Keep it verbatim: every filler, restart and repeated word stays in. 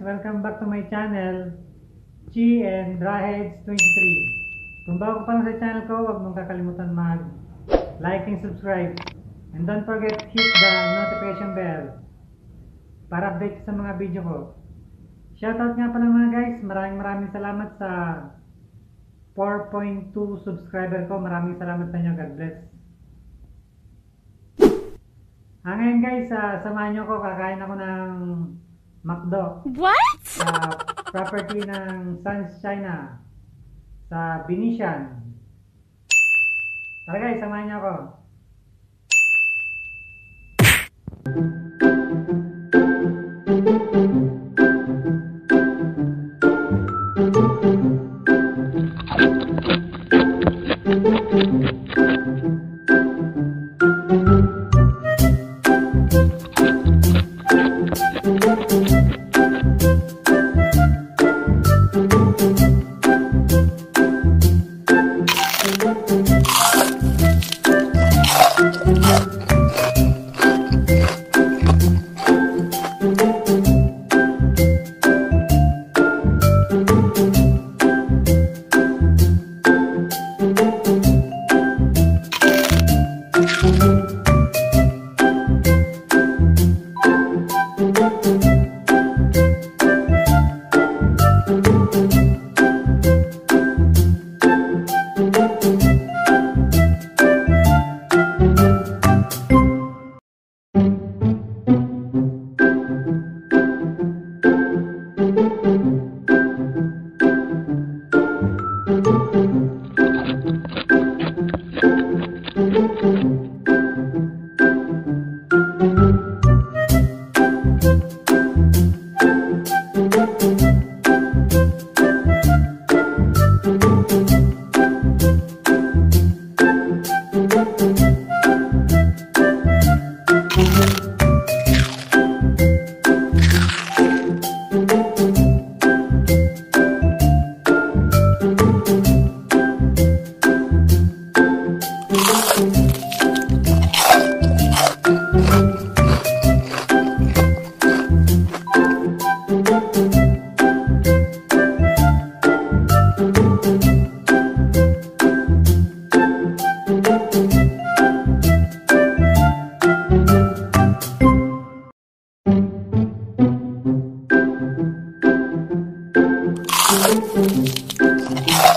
Welcome back to my channel, Chi and Raheads twenty-three. Kung bago pa lang sa channel ko, huwag mong kakalimutan mag-like and subscribe. And don't forget to hit the notification bell para update sa mga video ko. Shoutout nga pala mga guys, maraming maraming salamat sa four point two subscriber ko. Maraming salamat sa inyo. God bless. Ah, ngayon guys, uh, samahan nyo ko, kakain ako ng McDo. What? Sa property ng Sans China sa Venetian. Tara guys, samahan nyo ako. What?